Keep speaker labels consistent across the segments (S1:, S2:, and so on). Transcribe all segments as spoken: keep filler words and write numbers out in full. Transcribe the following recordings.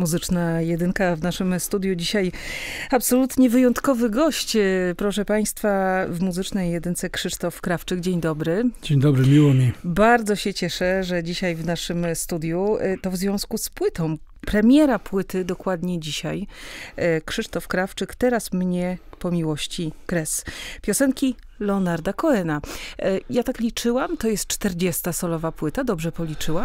S1: Muzyczna jedynka w naszym studiu dzisiaj absolutnie wyjątkowy gość. Proszę Państwa, w Muzycznej jedynce Krzysztof Krawczyk. Dzień dobry.
S2: Dzień dobry, miło mi.
S1: Bardzo się cieszę, że dzisiaj w naszym studiu, to w związku z płytą. Premiera płyty dokładnie dzisiaj. Krzysztof Krawczyk, Teraz mnie po miłości kres. Piosenki Leonarda Cohena. Ja tak liczyłam, to jest czterdziesta solowa płyta, dobrze policzyłam?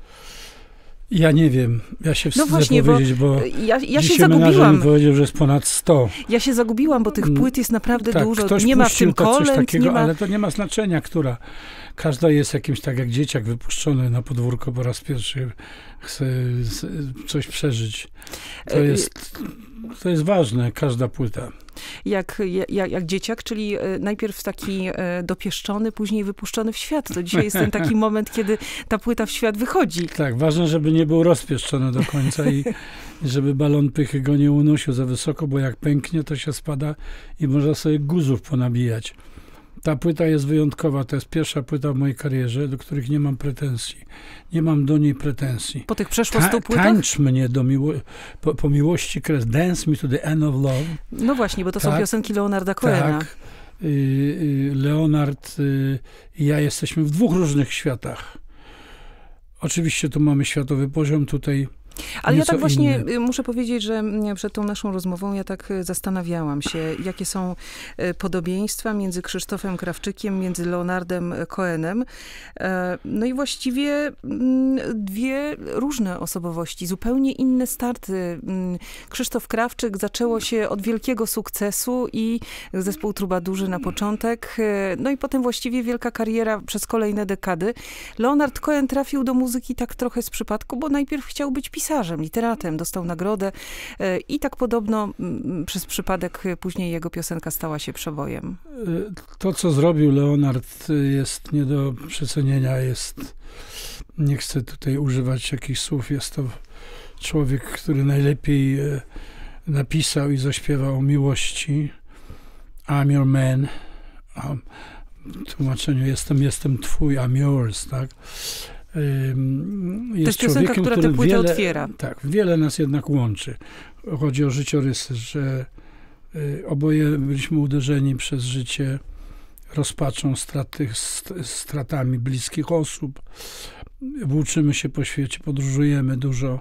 S2: Ja nie wiem, ja się wstydzę
S1: no właśnie,
S2: powiedzieć, bo, bo
S1: ja, ja
S2: dzisiaj
S1: się zagubiłam.
S2: mi powiedział, że jest ponad sto.
S1: Ja się zagubiłam, bo tych płyt jest naprawdę
S2: tak,
S1: dużo.
S2: Ktoś
S1: nie ma w tym kolęd,
S2: coś takiego,
S1: nie ma...
S2: ale to nie ma znaczenia, która. Każda jest jakimś, tak jak dzieciak wypuszczony na podwórko po raz pierwszy, chce coś przeżyć. To jest, to jest ważne, każda płyta.
S1: Jak, jak, jak dzieciak, czyli najpierw taki dopieszczony, później wypuszczony w świat. To dzisiaj jest ten taki moment, kiedy ta płyta w świat wychodzi.
S2: Tak, ważne, żeby nie był rozpieszczony do końca i, i żeby balon pychy go nie unosił za wysoko, bo jak pęknie, to się spada i można sobie guzów ponabijać. Ta płyta jest wyjątkowa. To jest pierwsza płyta w mojej karierze, do których nie mam pretensji. Nie mam do niej pretensji.
S1: Po tych przeszło stu płytach?
S2: Tańcz mnie do miło po, po miłości kres. Dance me to the end of love.
S1: No właśnie, bo to tak, są piosenki Leonarda Cohena.
S2: Tak. Y, y, Leonard y, i ja jesteśmy w dwóch różnych światach. Oczywiście tu mamy światowy poziom, tutaj
S1: ale ja tak właśnie
S2: inny.
S1: muszę powiedzieć, że przed tą naszą rozmową ja tak zastanawiałam się, jakie są podobieństwa między Krzysztofem Krawczykiem, między Leonardem Cohenem. No i właściwie dwie różne osobowości, zupełnie inne starty. Krzysztof Krawczyk zaczęło się od wielkiego sukcesu i zespół Trubadurzy na początek. No i potem właściwie wielka kariera przez kolejne dekady. Leonard Cohen trafił do muzyki tak trochę z przypadku, bo najpierw chciał być pisarzem. pisarzem, literatem, dostał nagrodę i tak podobno przez przypadek później jego piosenka stała się przebojem.
S2: To, co zrobił Leonard, jest nie do przecenienia. Jest, nie chcę tutaj używać jakichś słów, jest to człowiek, który najlepiej napisał i zaśpiewał o miłości. I'm your man. W tłumaczeniu jestem, jestem twój, I'm yours, tak?
S1: Jest to jest piosenka, która tę płytę
S2: wiele,
S1: otwiera.
S2: Tak, wiele nas jednak łączy. Chodzi o życiorysy, że oboje byliśmy uderzeni przez życie rozpaczą, straty, stratami bliskich osób. Włóczymy się po świecie, podróżujemy dużo.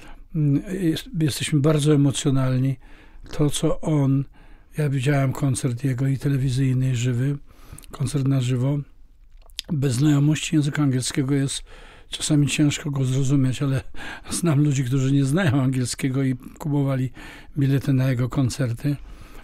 S2: Jesteśmy bardzo emocjonalni. To, co on, ja widziałem koncert jego i telewizyjny, i żywy, koncert na żywo. Bez znajomości języka angielskiego jest czasami ciężko go zrozumieć, ale znam ludzi, którzy nie znają angielskiego i kupowali bilety na jego koncerty.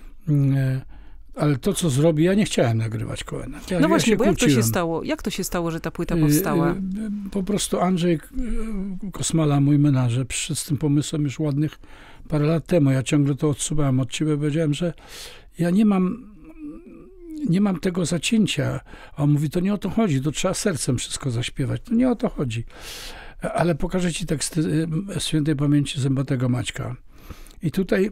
S2: Ale to, co zrobi, ja nie chciałem nagrywać Cohena. Ja,
S1: no właśnie,
S2: ja
S1: bo jak to się stało? Jak to się stało, że ta płyta powstała?
S2: Po prostu Andrzej Kosmala, mój menadżer, przyszedł z tym pomysłem już ładnych parę lat temu. Ja ciągle to odsuwałem od ciebie. Powiedziałem, że ja nie mam nie mam tego zacięcia. A on mówi, to nie o to chodzi, to trzeba sercem wszystko zaśpiewać. To nie o to chodzi. Ale pokażę ci teksty świętej pamięci Zębatego Maćka. I tutaj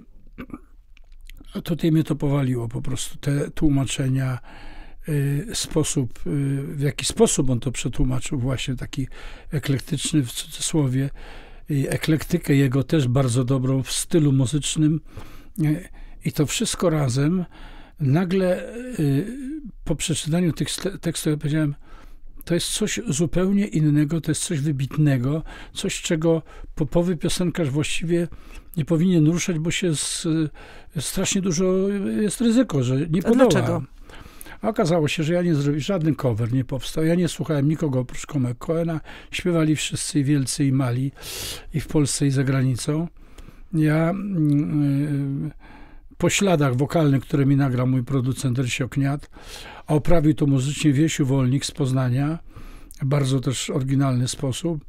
S2: tutaj mnie to powaliło po prostu. Te tłumaczenia, sposób, w jaki sposób on to przetłumaczył, właśnie taki eklektyczny w cudzysłowie. I eklektykę jego też bardzo dobrą w stylu muzycznym. I to wszystko razem nagle po przeczytaniu tych tekstów ja powiedziałem, to jest coś zupełnie innego, to jest coś wybitnego, coś, czego popowy piosenkarz właściwie nie powinien ruszać, bo się z, strasznie dużo jest ryzyko, że nie podoła.
S1: Dlaczego?
S2: A okazało się, że ja nie zrobiłem, żaden cover nie powstał. Ja nie słuchałem nikogo oprócz Cohena. Śpiewali wszyscy, i wielcy, i mali, i w Polsce, i za granicą. Ja yy, po śladach wokalnych, które mi nagrał mój producent Rysio Kniat, a oprawił to muzycznie Wiesiu Wolnik z Poznania, w bardzo też oryginalny sposób.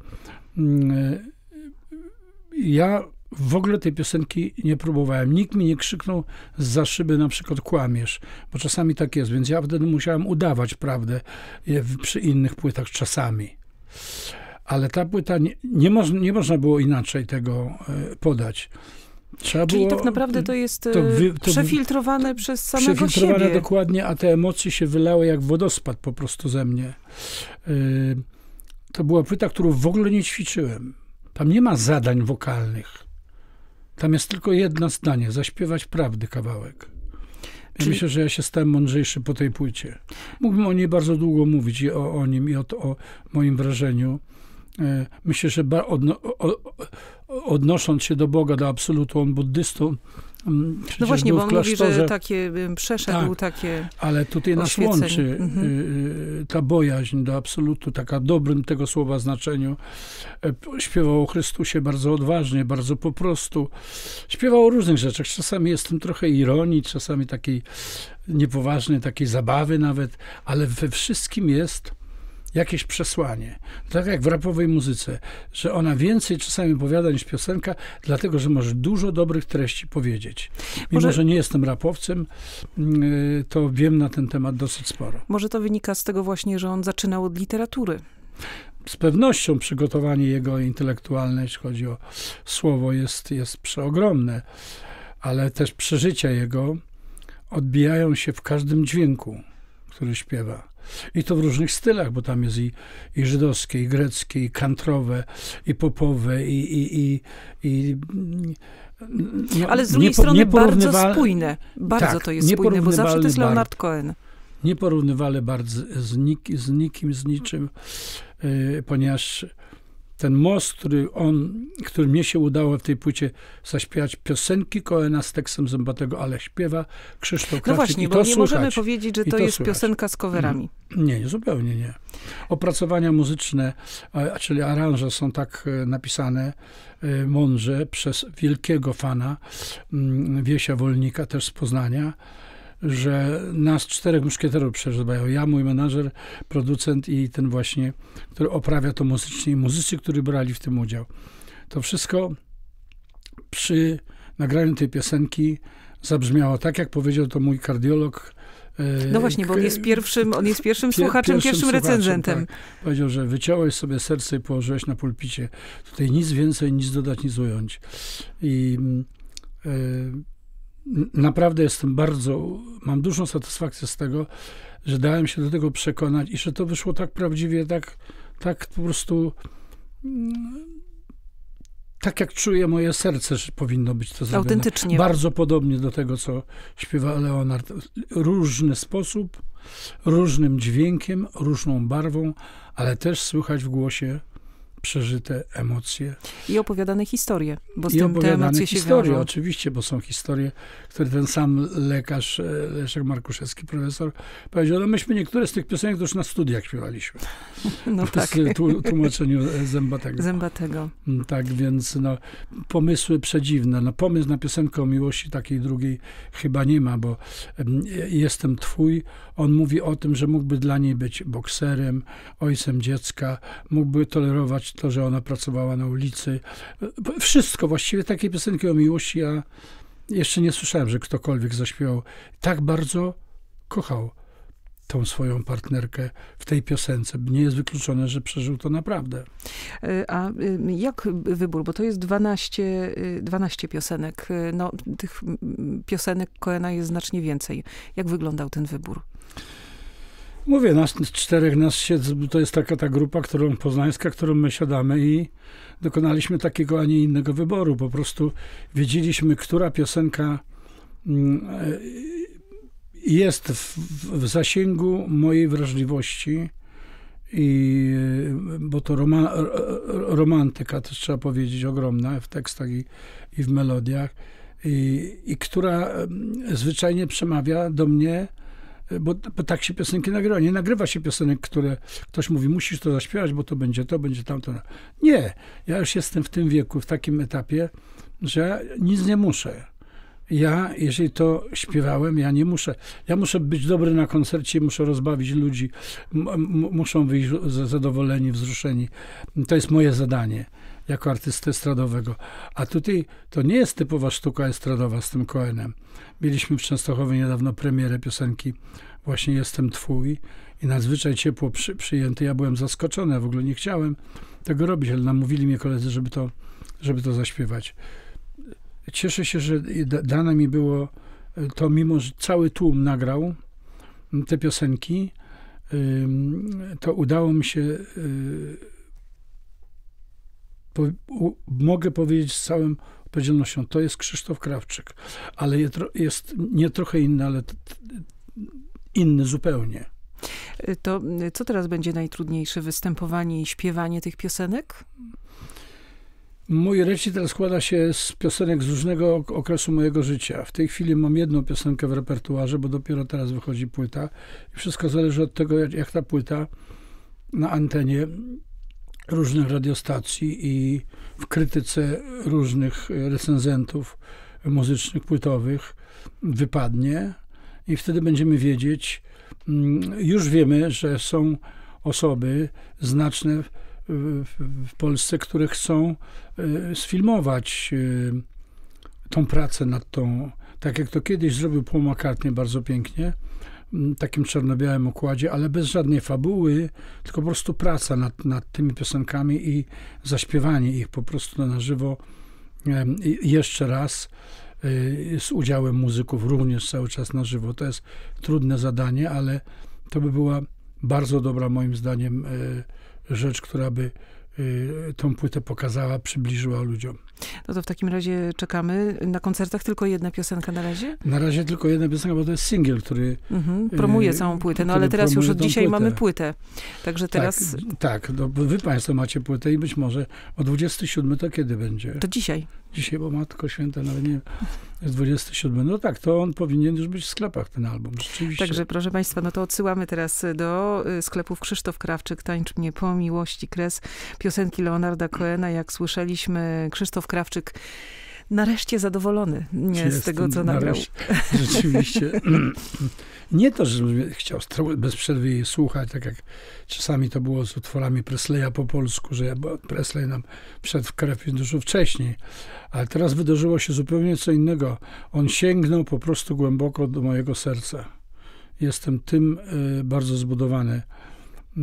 S2: Ja w ogóle tej piosenki nie próbowałem. Nikt mi nie krzyknął zza szyby na przykład kłamiesz, bo czasami tak jest, więc ja wtedy musiałem udawać prawdę przy innych płytach czasami. Ale ta płyta, nie, nie, moż, nie można było inaczej tego podać. Trzeba
S1: Czyli
S2: było,
S1: tak naprawdę to jest to
S2: wy, to
S1: przefiltrowane przez samego
S2: przefiltrowane
S1: siebie.
S2: Dokładnie, a te emocje się wylały jak wodospad po prostu ze mnie. To była płyta, którą w ogóle nie ćwiczyłem. Tam nie ma zadań wokalnych. Tam jest tylko jedno zdanie, zaśpiewać prawdy kawałek. Ja
S1: Czyli...
S2: myślę, że ja się stałem mądrzejszy po tej płycie. Mógłbym o niej bardzo długo mówić i o, o nim i o, o moim wrażeniu. Myślę, że odno, odnosząc się do Boga, do absolutu, on buddystą.
S1: No właśnie, bo on mówi, że takie przeszedł, tak, takie
S2: ale tutaj nas łączy mhm. ta bojaźń do absolutu, taka dobrym tego słowa znaczeniu. Śpiewał o Chrystusie bardzo odważnie, bardzo po prostu. Śpiewał o różnych rzeczach. Czasami jest w tym trochę ironii, czasami takiej niepoważnej, takiej zabawy nawet, ale we wszystkim jest jakieś przesłanie. Tak jak w rapowej muzyce, że ona więcej czasami opowiada niż piosenka, dlatego, że może dużo dobrych treści powiedzieć. Mimo, może, że nie jestem rapowcem, to wiem na ten temat dosyć sporo.
S1: Może to wynika z tego właśnie, że on zaczynał od literatury.
S2: Z pewnością przygotowanie jego intelektualne, jeśli chodzi o słowo, jest, jest przeogromne, ale też przeżycia jego odbijają się w każdym dźwięku, który śpiewa. I to w różnych stylach, bo tam jest i, i żydowskie, i greckie, i kantrowe, i popowe, i... i, i, i
S1: no, Ale z drugiej strony bardzo spójne. Bardzo tak, to jest spójne, bo zawsze to jest Leonard Cohen.
S2: Nieporównywalny bardzo z, nik, z nikim, z niczym, yy, ponieważ ten most, który on, który mnie się udało w tej płycie zaśpiewać piosenki Cohena z tekstem Zębatego, ale śpiewa Krzysztof Krawczyk.
S1: No właśnie,
S2: i
S1: bo
S2: to
S1: nie
S2: słychać.
S1: możemy powiedzieć, że to, to jest słychać. Piosenka z coverami.
S2: Nie, nie, zupełnie nie. Opracowania muzyczne, czyli aranże są tak napisane mądrze przez wielkiego fana Wiesia Wolnika, też z Poznania, że nas czterech muszkieterów przeżywają. Ja, mój menadżer, producent i ten właśnie, który oprawia to muzycznie, i muzycy, którzy brali w tym udział. To wszystko przy nagraniu tej piosenki zabrzmiało tak, jak powiedział to mój kardiolog.
S1: No właśnie, bo on jest pierwszym, on jest pierwszym słuchaczem, pierwszym, pierwszym recenzentem.
S2: Tak. Powiedział, że wyciąłeś sobie serce i położyłeś na pulpicie. Tutaj nic więcej, nic dodać, nic ująć. I yy, naprawdę jestem bardzo, mam dużą satysfakcję z tego, że dałem się do tego przekonać i że to wyszło tak prawdziwie, tak, tak po prostu tak jak czuje moje serce, że powinno być to zrobione.
S1: Autentycznie.
S2: Bardzo podobnie do tego, co śpiewa Leonard. Różny sposób, różnym dźwiękiem, różną barwą, ale też słychać w głosie przeżyte emocje.
S1: I opowiadane historie, bo z
S2: I
S1: tym te emocje się
S2: historie,
S1: wiążą.
S2: oczywiście, bo są historie, które ten sam lekarz, Leszek Markuszewski, profesor, powiedział, no myśmy niektóre z tych piosenek to już na studiach śpiewaliśmy.
S1: No tak.
S2: W tłumaczeniu Zębatego.
S1: Zębatego.
S2: Tak, więc no, pomysły przedziwne. No, pomysł na piosenkę o miłości takiej drugiej chyba nie ma, bo jestem twój. On mówi o tym, że mógłby dla niej być bokserem, ojcem dziecka, mógłby tolerować to, że ona pracowała na ulicy. Wszystko, właściwie takie piosenki o miłości ja jeszcze nie słyszałem, że ktokolwiek zaśpiewał. Tak bardzo kochał tą swoją partnerkę w tej piosence. Nie jest wykluczone, że przeżył to naprawdę.
S1: A jak wybór? Bo to jest dwanaście, dwanaście piosenek. No, tych piosenek Cohena jest znacznie więcej. Jak wyglądał ten wybór?
S2: Mówię, nas czterech, nas siedz, to jest taka ta grupa, którą poznańska, którą my siadamy i dokonaliśmy takiego, a nie innego wyboru. Po prostu wiedzieliśmy, która piosenka jest w, w zasięgu mojej wrażliwości, i, bo to roma, romantyka, też trzeba powiedzieć, ogromna w tekstach i, i w melodiach, i, i która zwyczajnie przemawia do mnie, bo, bo tak się piosenki nagrywa. Nie nagrywa się piosenek, które ktoś mówi, musisz to zaśpiewać, bo to będzie to, będzie tamto. Nie, ja już jestem w tym wieku, w takim etapie, że nic nie muszę. Ja, jeżeli to śpiewałem, ja nie muszę. Ja muszę być dobry na koncercie, muszę rozbawić ludzi, m- m- muszą wyjść zadowoleni, wzruszeni. To jest moje zadanie jako artysty estradowego. A tutaj to nie jest typowa sztuka estradowa z tym Cohenem. Mieliśmy w Częstochowie niedawno premierę piosenki właśnie Jestem Twój i nadzwyczaj ciepło przy, przyjęty. Ja byłem zaskoczony, ja w ogóle nie chciałem tego robić, ale namówili mnie koledzy, żeby to, żeby to zaśpiewać. Cieszę się, że dane mi było to, mimo że cały tłum nagrał te piosenki, to udało mi się, mogę powiedzieć z całym odpowiedzialnością. To jest Krzysztof Krawczyk, ale jest nie trochę inny, ale inny zupełnie.
S1: To co teraz będzie najtrudniejsze? Występowanie i śpiewanie tych piosenek?
S2: Mój recital składa się z piosenek z różnego okresu mojego życia. W tej chwili mam jedną piosenkę w repertuarze, bo dopiero teraz wychodzi płyta. I wszystko zależy od tego, jak, jak ta płyta na antenie różnych radiostacji i w krytyce różnych recenzentów muzycznych, płytowych wypadnie. I wtedy będziemy wiedzieć, już wiemy, że są osoby znaczne w Polsce, które chcą sfilmować tą pracę nad tą, tak jak to kiedyś zrobił Paul McCartney bardzo pięknie, w takim czarno-białym układzie, ale bez żadnej fabuły, tylko po prostu praca nad, nad tymi piosenkami i zaśpiewanie ich po prostu na żywo jeszcze raz z udziałem muzyków również cały czas na żywo. To jest trudne zadanie, ale to by była bardzo dobra moim zdaniem rzecz, która by tą płytę pokazała, przybliżyła ludziom.
S1: No to w takim razie czekamy. Na koncertach tylko jedna piosenka na razie?
S2: Na razie tylko jedna piosenka, bo to jest singiel, który
S1: mhm, promuje całą płytę. No ale teraz już od dzisiaj płytę. mamy płytę. Także teraz...
S2: Tak, tak no, wy państwo macie płytę i być może o dwudziestego siódmego to kiedy będzie?
S1: To dzisiaj.
S2: Dzisiaj, bo Matko Święta, nawet nie jest dwudziestego siódmego. No tak, to on powinien już być w sklepach, ten album, rzeczywiście.
S1: Także, proszę państwa, no to odsyłamy teraz do sklepów. Krzysztof Krawczyk, Tańcz mnie po miłości, kres piosenki Leonarda Cohena. Jak słyszeliśmy, Krzysztof Krawczyk nareszcie zadowolony nie, z tego, co nagrał.
S2: Rzeczywiście. Nie to, że chciał bez przerwy jej słuchać, tak jak czasami to było z utworami Presleya po polsku, że Presley nam wszedł w krew dużo wcześniej. Ale teraz wydarzyło się zupełnie co innego. On sięgnął po prostu głęboko do mojego serca. Jestem tym y, bardzo zbudowany. Y,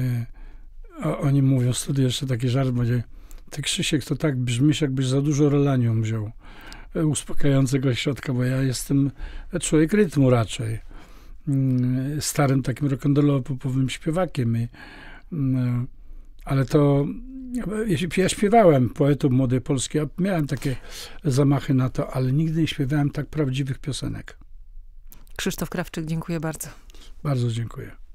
S2: a oni mówią, studiuję jeszcze taki żart, będzie: ty, Krzysiek, to tak brzmisz, jakbyś za dużo relanium wziął uspokajającego środka, bo ja jestem człowiek rytmu raczej. Starym takim rock'n'rollowym śpiewakiem. I, ale to ja śpiewałem poetów Młodej Polski, ja miałem takie zamachy na to, ale nigdy nie śpiewałem tak prawdziwych piosenek.
S1: Krzysztof Krawczyk, dziękuję bardzo.
S2: Bardzo dziękuję.